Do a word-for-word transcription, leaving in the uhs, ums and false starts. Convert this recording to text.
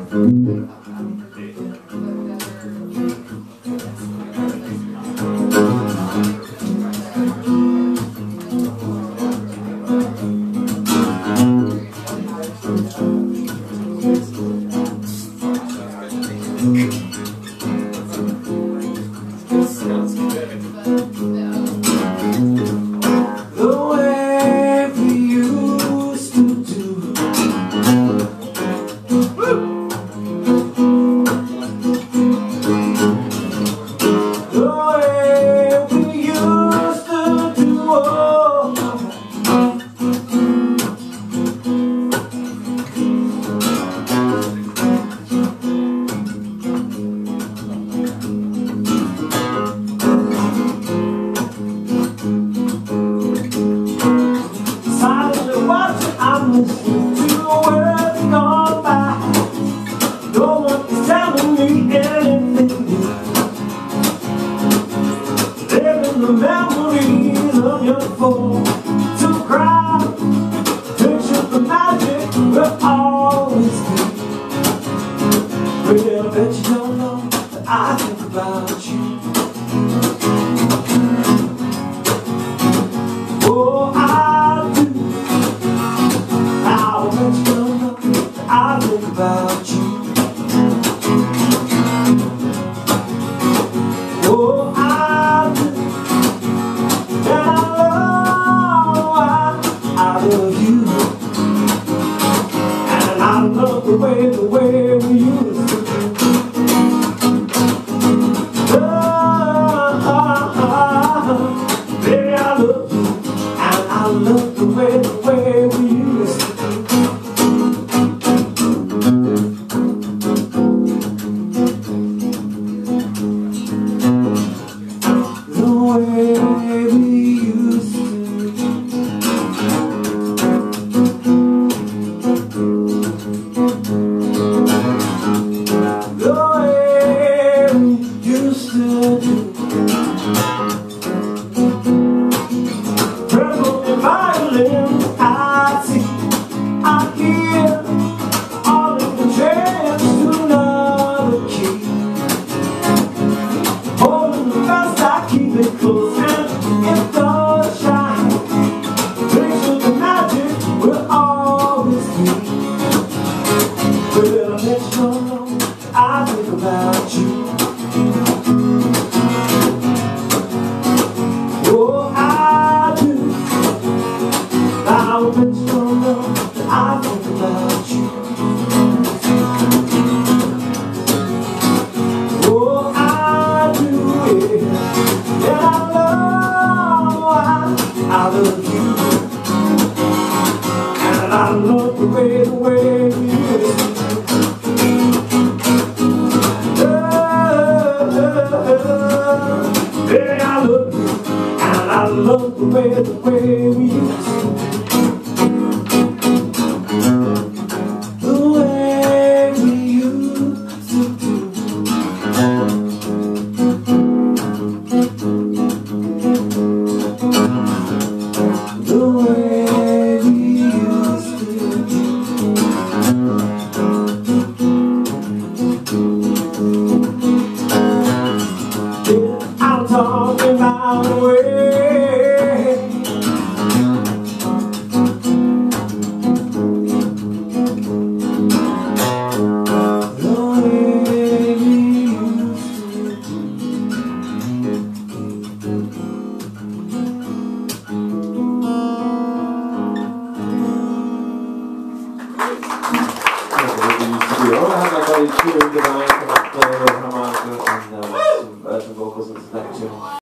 The memories of your phone to cry, picture the magic will always be. Well, I bet you don't know that I think about you. Oh, I do. I bet you don't know that I think about you. Oh, I the way, the way we used to do. Oh, oh, oh, baby, I love you, and I love the way, the way we used to do. The way we used to do. I think about you. Oh, I do. Now that you don't know that I think about you. Oh, I do, yeah. And I love, I, I love you. And I love the way, the way we used to. Baby, I love you, and I love the way, the way we used to. The way we used to do. The way we used to do. I'm talking about the way, the way we used to do. Jag hade varit kul, det var en som att Hamad och some vocals into that tune.